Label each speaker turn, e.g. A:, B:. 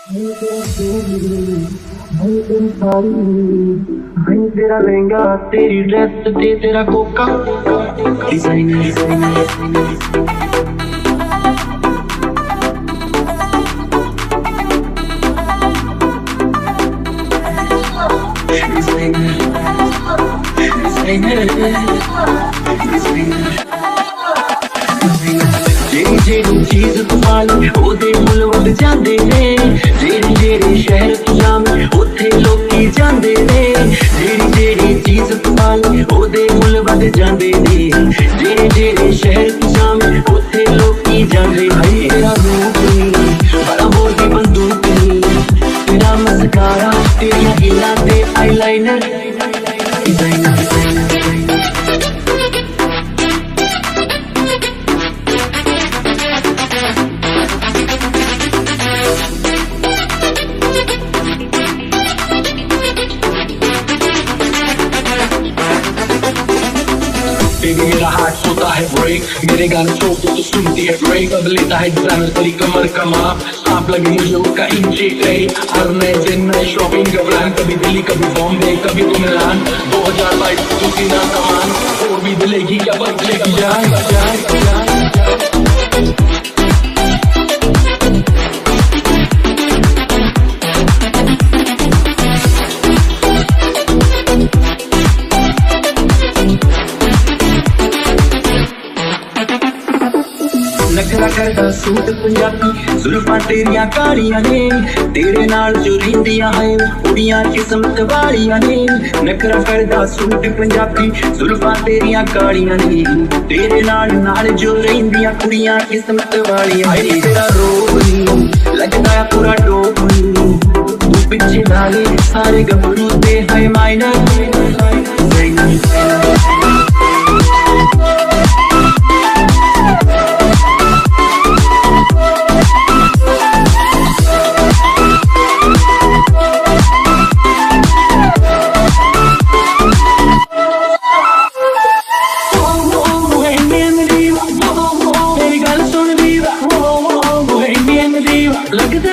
A: भाई तेरा लहंगा तेरी ड्रेस ते तेरा कोका डिजाइनर जेड़ी जेड़ी चीज तू पाली ओदे मुल वध जांदे ने जेड़ी जेड़ी शहर तू जावे उथे लोकी जांदे ने जेड़ी जेड़ी चीज तू पाली ओदे मुल वध जांदे ने जेड़ी जेड़ी शहर तू जावे उथे लोकी जांदे भाई तेरा रूप बड़ा बोलदी बंदूक तेरा मस्कारा तेरी गिला ते आईलाइनर डिजाइनर मेरा हार्ट होता है ब्रेक मेरे गाने शो को तो सुनती है ब्रेक अब लेता है डिजाइनर तेरी कमर का माप सांप लगे मुझे उसका इंची ट्रे हर नए दिन नए शॉपिंग का ब्रांड कभी दिल्ली कभी बॉम्बे कभी तो मिलान 2022 तो सीना कमान और भी दिलेगी क्या बदले की जान नखरा करदा सूट पंजाबी जुल्फां तेरियां कालियां ने तेरे नाल जो रिंदियां है कुड़ियां किस्मत वालियां ने नखरा करदा सूट पंजाबी जुल्फां तेरियां कालियां ने तेरे नाल जो रिंदियां कुड़ियां किस्मत वालियां ने तेरा रोब नहीं लगदा है पूरा डोप नहीं तू पिछे नाले सारे गबरू ते है माइनर लगदा